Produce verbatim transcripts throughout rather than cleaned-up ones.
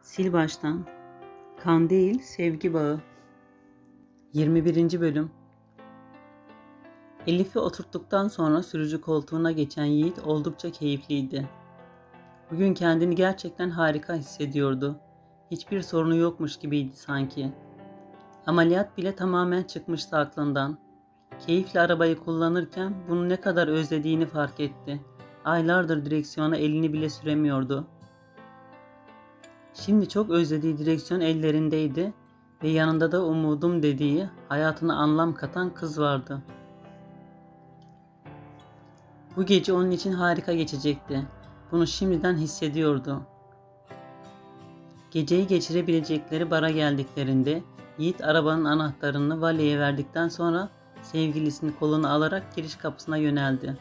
Sil baştan. Kan değil, sevgi bağı. yirmi birinci bölüm. Elif'i oturttuktan sonra sürücü koltuğuna geçen Yiğit oldukça keyifliydi. Bugün kendini gerçekten harika hissediyordu. Hiçbir sorunu yokmuş gibiydi sanki. Ameliyat bile tamamen çıkmıştı aklından. Keyifle arabayı kullanırken bunu ne kadar özlediğini fark etti. Aylardır direksiyona elini bile süremiyordu. Şimdi çok özlediği direksiyon ellerindeydi ve yanında da umudum dediği, hayatına anlam katan kız vardı. Bu gece onun için harika geçecekti. Bunu şimdiden hissediyordu. Geceyi geçirebilecekleri bara geldiklerinde Yiğit arabanın anahtarını valeye verdikten sonra sevgilisini koluna alarak giriş kapısına yöneldi.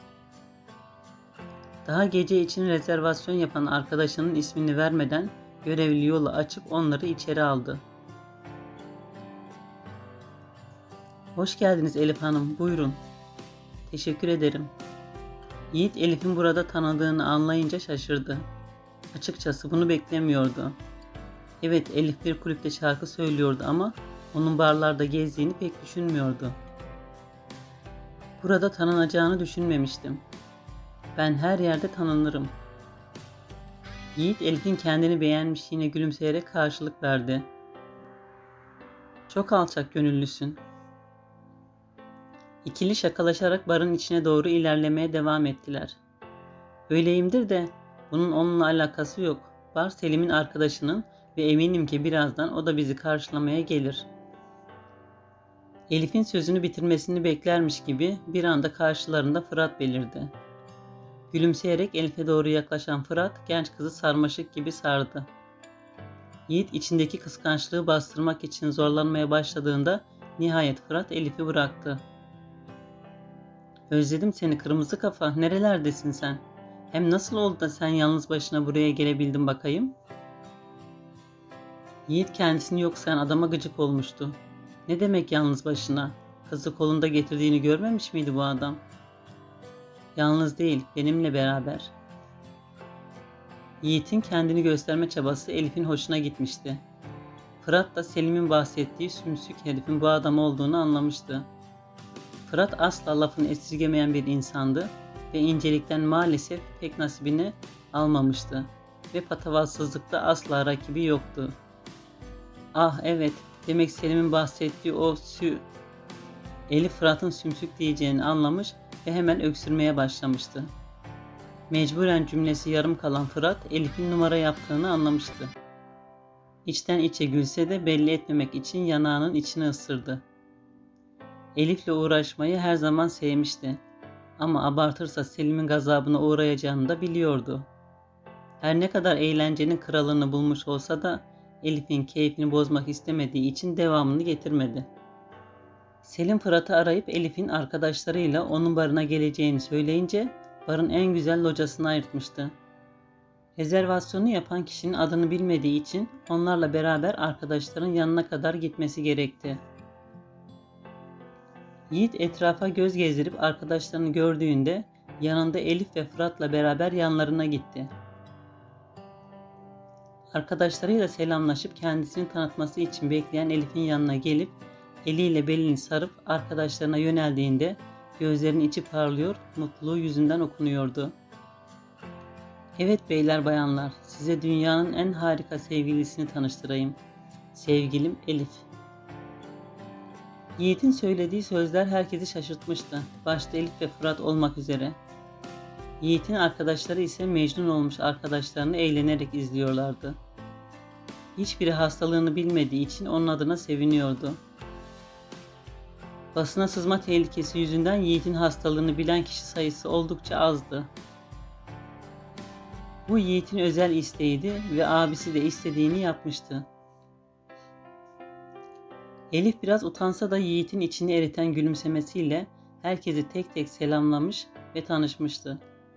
Daha gece için rezervasyon yapan arkadaşının ismini vermeden görevli yolu açıp onları içeri aldı. "Hoş geldiniz Elif Hanım, buyurun." "Teşekkür ederim." Yiğit Elif'in burada tanıdığını anlayınca şaşırdı. Açıkçası bunu beklemiyordu. Evet, Elif bir kulüpte şarkı söylüyordu ama onun barlarda gezdiğini pek düşünmüyordu. "Burada tanınacağını düşünmemiştim. Ben her yerde tanınırım." Yiğit Elif'in kendini beğenmişliğine gülümseyerek karşılık verdi. "Çok alçak gönüllüsün." İkili şakalaşarak barın içine doğru ilerlemeye devam ettiler. "Öyleyimdir de bunun onunla alakası yok. Bar Selim'in arkadaşının ve eminim ki birazdan o da bizi karşılamaya gelir." Elif'in sözünü bitirmesini beklermiş gibi bir anda karşılarında Fırat belirdi. Gülümseyerek Elif'e doğru yaklaşan Fırat genç kızı sarmaşık gibi sardı. Yiğit içindeki kıskançlığı bastırmak için zorlanmaya başladığında nihayet Fırat Elif'i bıraktı. "Özledim seni kırmızı kafa, nerelerdesin sen? Hem nasıl oldu da sen yalnız başına buraya gelebildin bakayım?" Yiğit kendisini yok sayan adama gıcık olmuştu. Ne demek yalnız başına? Kızı kolunda getirdiğini görmemiş miydi bu adam? "Yalnız değil, benimle beraber." Yiğit'in kendini gösterme çabası Elif'in hoşuna gitmişti. Fırat da Selim'in bahsettiği sümsük herifin bu adam olduğunu anlamıştı. Fırat asla lafını esirgemeyen bir insandı ve incelikten maalesef pek nasibini almamıştı ve patavatsızlıkta asla rakibi yoktu. Ah evet, demek Selim'in bahsettiği o sü... Elif Fırat'ın sümsük diyeceğini anlamış ve hemen öksürmeye başlamıştı. Mecburen cümlesi yarım kalan Fırat Elif'in numara yaptığını anlamıştı. İçten içe gülse de belli etmemek için yanağının içini ısırdı. Elif'le uğraşmayı her zaman sevmişti. Ama abartırsa Selim'in gazabına uğrayacağını da biliyordu. Her ne kadar eğlencenin kralını bulmuş olsa da Elif'in keyfini bozmak istemediği için devamını getirmedi. Selim Fırat'ı arayıp Elif'in arkadaşlarıyla onun barına geleceğini söyleyince barın en güzel locasını ayırtmıştı. Rezervasyonu yapan kişinin adını bilmediği için onlarla beraber arkadaşların yanına kadar gitmesi gerekti. Yiğit etrafa göz gezdirip arkadaşlarını gördüğünde yanında Elif ve Fırat'la beraber yanlarına gitti. Arkadaşlarıyla selamlaşıp kendisini tanıtması için bekleyen Elif'in yanına gelip eliyle belini sarıp arkadaşlarına yöneldiğinde gözlerinin içi parlıyor, mutluluğu yüzünden okunuyordu. "Evet beyler bayanlar, size dünyanın en harika sevgilisini tanıştırayım. Sevgilim Elif." Yiğit'in söylediği sözler herkesi şaşırtmıştı, başta Elif ve Fırat olmak üzere. Yiğit'in arkadaşları ise mecnun olmuş arkadaşlarını eğlenerek izliyorlardı. Hiçbiri hastalığını bilmediği için onun adına seviniyordu. Basına sızma tehlikesi yüzünden Yiğit'in hastalığını bilen kişi sayısı oldukça azdı. Bu Yiğit'in özel isteğiydi ve abisi de istediğini yapmıştı. Elif biraz utansa da Yiğit'in içini eriten gülümsemesiyle herkesi tek tek selamlamış ve tanışmıştı.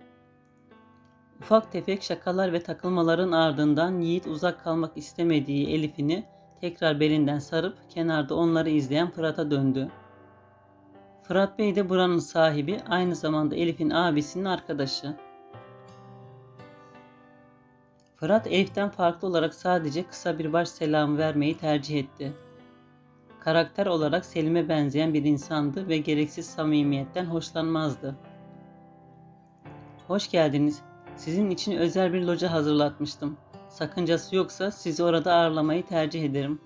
Ufak tefek şakalar ve takılmaların ardından Yiğit uzak kalmak istemediği Elif'ini tekrar belinden sarıp kenarda onları izleyen Fırat'a döndü. Fırat Bey de buranın sahibi, aynı zamanda Elif'in abisinin arkadaşı. Fırat Elif'ten farklı olarak sadece kısa bir baş selamı vermeyi tercih etti. Karakter olarak Selim'e benzeyen bir insandı ve gereksiz samimiyetten hoşlanmazdı. "Hoş geldiniz. Sizin için özel bir loca hazırlatmıştım. Sakıncası yoksa sizi orada ağırlamayı tercih ederim."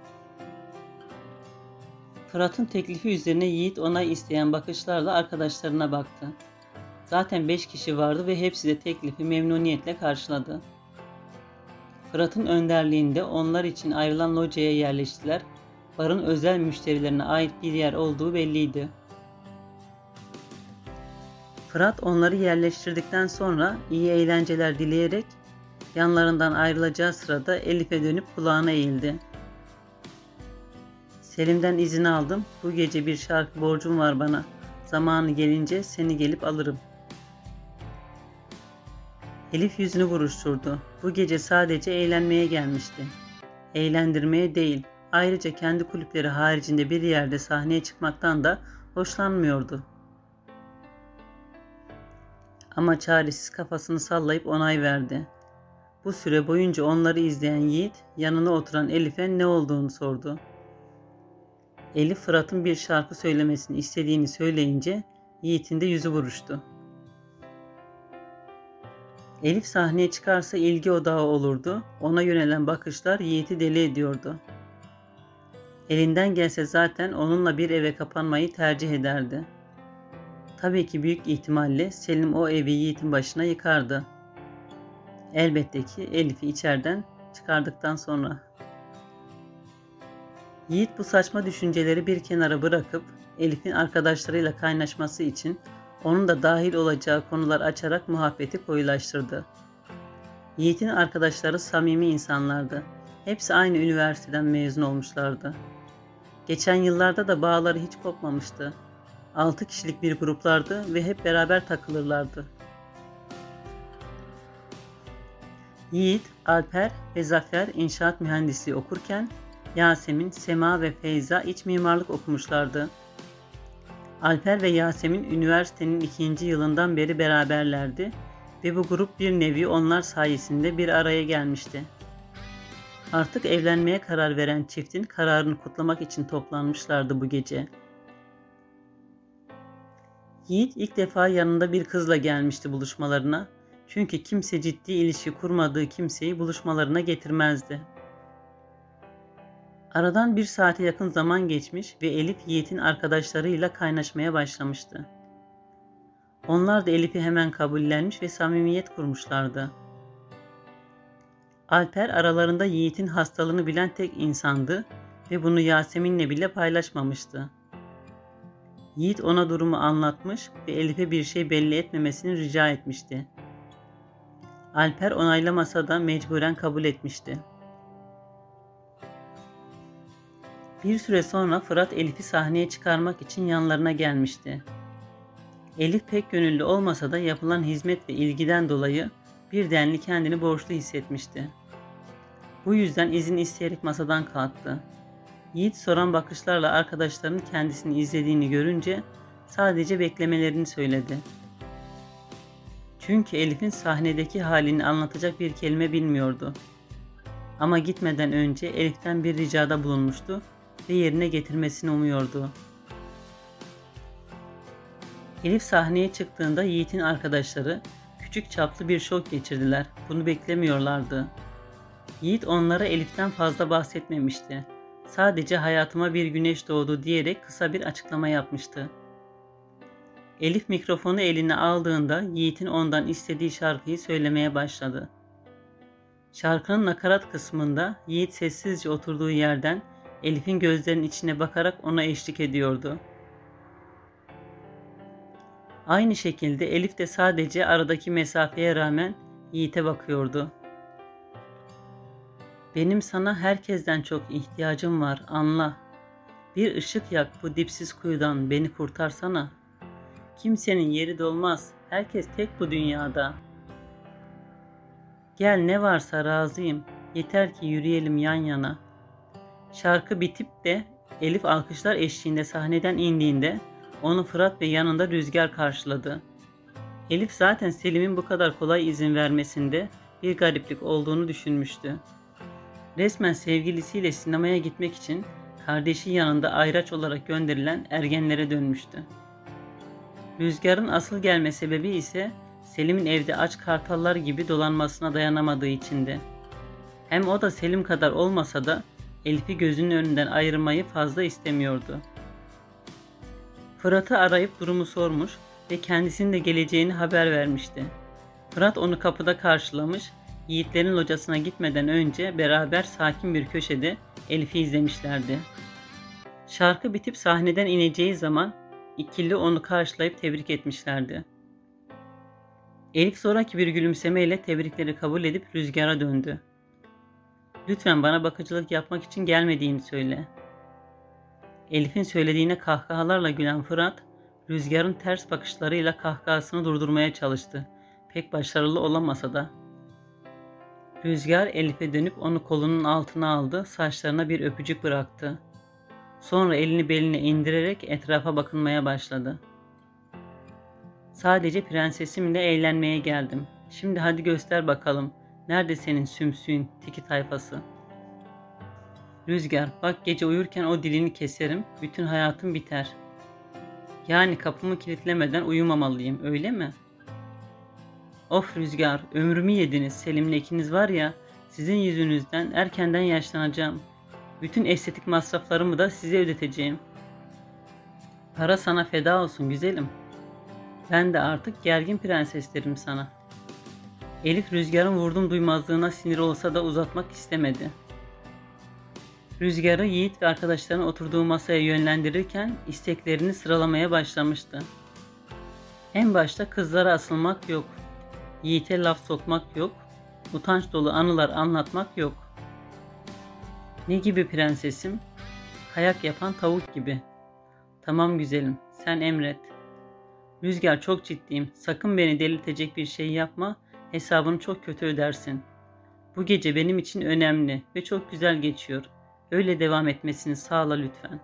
Fırat'ın teklifi üzerine Yiğit onay isteyen bakışlarla arkadaşlarına baktı. Zaten beş kişi vardı ve hepsi de teklifi memnuniyetle karşıladı. Fırat'ın önderliğinde onlar için ayrılan locaya yerleştiler. Barın özel müşterilerine ait bir yer olduğu belliydi. Fırat onları yerleştirdikten sonra iyi eğlenceler dileyerek yanlarından ayrılacağı sırada Elif'e dönüp kulağına eğildi. "Selim'den izin aldım. Bu gece bir şarkı borcum var bana. Zamanı gelince seni gelip alırım." Elif yüzünü buruşturdu. Bu gece sadece eğlenmeye gelmişti. Eğlendirmeye değil, ayrıca kendi kulüpleri haricinde bir yerde sahneye çıkmaktan da hoşlanmıyordu. Ama çaresiz kafasını sallayıp onay verdi. Bu süre boyunca onları izleyen Yiğit, yanına oturan Elif'e ne olduğunu sordu. Elif Fırat'ın bir şarkı söylemesini istediğini söyleyince Yiğit'in de yüzü buruştu. Elif sahneye çıkarsa ilgi odağı olurdu, ona yönelen bakışlar Yiğit'i deli ediyordu. Elinden gelse zaten onunla bir eve kapanmayı tercih ederdi. Tabii ki büyük ihtimalle Selim o evi Yiğit'in başına yıkardı. Elbette ki Elif'i içeriden çıkardıktan sonra. Yiğit bu saçma düşünceleri bir kenara bırakıp Elif'in arkadaşlarıyla kaynaşması için onun da dahil olacağı konular açarak muhabbeti koyulaştırdı. Yiğit'in arkadaşları samimi insanlardı. Hepsi aynı üniversiteden mezun olmuşlardı. Geçen yıllarda da bağları hiç kopmamıştı. Altı kişilik bir gruplardı ve hep beraber takılırlardı. Yiğit, Alper ve Zafer inşaat mühendisliği okurken Yasemin, Sema ve Feyza iç mimarlık okumuşlardı. Alper ve Yasemin üniversitenin ikinci yılından beri beraberlerdi ve bu grup bir nevi onlar sayesinde bir araya gelmişti. Artık evlenmeye karar veren çiftin kararını kutlamak için toplanmışlardı bu gece. Yiğit ilk defa yanında bir kızla gelmişti buluşmalarına, çünkü kimse ciddi ilişki kurmadığı kimseyi buluşmalarına getirmezdi. Aradan bir saate yakın zaman geçmiş ve Elif Yiğit'in arkadaşlarıyla kaynaşmaya başlamıştı. Onlar da Elif'i hemen kabullenmiş ve samimiyet kurmuşlardı. Alper aralarında Yiğit'in hastalığını bilen tek insandı ve bunu Yasemin'le bile paylaşmamıştı. Yiğit ona durumu anlatmış ve Elif'e bir şey belli etmemesini rica etmişti. Alper onaylamasa da mecburen kabul etmişti. Bir süre sonra Fırat Elif'i sahneye çıkarmak için yanlarına gelmişti. Elif pek gönüllü olmasa da yapılan hizmet ve ilgiden dolayı bir denli kendini borçlu hissetmişti. Bu yüzden izin isteyerek masadan kalktı. Yiğit soran bakışlarla arkadaşlarının kendisini izlediğini görünce sadece beklemelerini söyledi. Çünkü Elif'in sahnedeki halini anlatacak bir kelime bilmiyordu. Ama gitmeden önce Elif'ten bir ricada bulunmuştu ve yerine getirmesini umuyordu. Elif sahneye çıktığında Yiğit'in arkadaşları küçük çaplı bir şok geçirdiler. Bunu beklemiyorlardı. Yiğit onlara Elif'ten fazla bahsetmemişti. Sadece hayatıma bir güneş doğdu diyerek kısa bir açıklama yapmıştı. Elif mikrofonu eline aldığında Yiğit'in ondan istediği şarkıyı söylemeye başladı. Şarkının nakarat kısmında Yiğit sessizce oturduğu yerden Elif'in gözlerinin içine bakarak ona eşlik ediyordu. Aynı şekilde Elif de sadece aradaki mesafeye rağmen Yiğit'e bakıyordu. "Benim sana herkesten çok ihtiyacım var, anla. Bir ışık yak bu dipsiz kuyudan, beni kurtarsana. Kimsenin yeri dolmaz, herkes tek bu dünyada. Gel ne varsa razıyım, yeter ki yürüyelim yan yana." Şarkı bitip de Elif alkışlar eşliğinde sahneden indiğinde onu Fırat ve yanında Rüzgar karşıladı. Elif zaten Selim'in bu kadar kolay izin vermesinde bir gariplik olduğunu düşünmüştü. Resmen sevgilisiyle sinemaya gitmek için kardeşi yanında ayraç olarak gönderilen ergenlere dönmüştü. Rüzgar'ın asıl gelme sebebi ise Selim'in evde aç kartallar gibi dolanmasına dayanamadığı içindi. Hem o da Selim kadar olmasa da Elif'i gözünün önünden ayırmayı fazla istemiyordu. Fırat'ı arayıp durumu sormuş ve kendisinin de geleceğini haber vermişti. Fırat onu kapıda karşılamış, yiğitlerin locasına gitmeden önce beraber sakin bir köşede Elif'i izlemişlerdi. Şarkı bitip sahneden ineceği zaman ikili onu karşılayıp tebrik etmişlerdi. Elif zoraki bir gülümsemeyle tebrikleri kabul edip Rüzgar'a döndü. "Lütfen bana bakıcılık yapmak için gelmediğimi söyle." Elif'in söylediğine kahkahalarla gülen Fırat, Rüzgar'ın ters bakışlarıyla kahkahasını durdurmaya çalıştı. Pek başarılı olamasa da. Rüzgar Elif'e dönüp onu kolunun altına aldı, saçlarına bir öpücük bıraktı. Sonra elini beline indirerek etrafa bakınmaya başladı. "Sadece prensesimle eğlenmeye geldim. Şimdi hadi göster bakalım. Nerede senin sümsüğün tiki tayfası?" "Rüzgar, bak gece uyurken o dilini keserim, bütün hayatım biter." "Yani kapımı kilitlemeden uyumamalıyım, öyle mi?" "Of Rüzgar, ömrümü yediniz. Selim'le ikiniz var ya, sizin yüzünüzden erkenden yaşlanacağım. Bütün estetik masraflarımı da size ödeteceğim." "Para sana feda olsun güzelim. Ben de artık gergin prenses derim sana." Elif Rüzgar'ın vurdum duymazlığına sinir olsa da uzatmak istemedi. Rüzgar'ı Yiğit ve arkadaşlarının oturduğu masaya yönlendirirken isteklerini sıralamaya başlamıştı. En başta kızlara asılmak yok, Yiğit'e laf sokmak yok, utanç dolu anılar anlatmak yok. "Ne gibi prensesim?" "Kayak yapan tavuk gibi." "Tamam güzelim, sen emret." "Rüzgar, çok ciddiyim, sakın beni delirtecek bir şey yapma, hesabını çok kötü ödersin. Bu gece benim için önemli ve çok güzel geçiyor. Öyle devam etmesini sağla lütfen."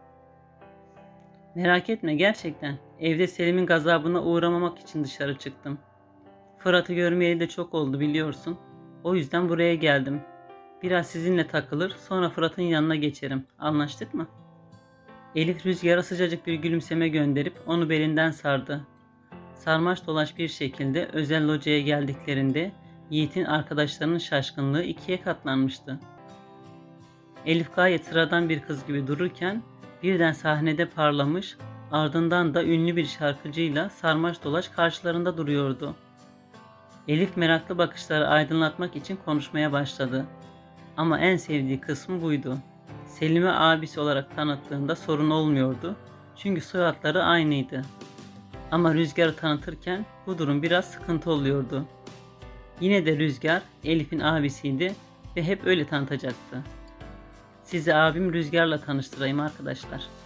"Merak etme, gerçekten. Evde Selim'in gazabına uğramamak için dışarı çıktım. Fırat'ı görmeyeli de çok oldu biliyorsun. O yüzden buraya geldim. Biraz sizinle takılır, sonra Fırat'ın yanına geçerim. Anlaştık mı?" Elif Rüzgar'a sıcacık bir gülümseme gönderip onu belinden sardı. Sarmaş dolaş bir şekilde özel locaya geldiklerinde Yiğit'in arkadaşlarının şaşkınlığı ikiye katlanmıştı. Elif gayet sıradan bir kız gibi dururken birden sahnede parlamış, ardından da ünlü bir şarkıcıyla sarmaş dolaş karşılarında duruyordu. Elif meraklı bakışları aydınlatmak için konuşmaya başladı. Ama en sevdiği kısmı buydu. Selim'i abisi olarak tanıttığında sorun olmuyordu. Çünkü soyadları aynıydı. Ama Rüzgar'ı tanıtırken bu durum biraz sıkıntı oluyordu. Yine de Rüzgar Elif'in abisiydi ve hep öyle tanıtacaktı. Sizi abim Rüzgar'la tanıştırayım arkadaşlar.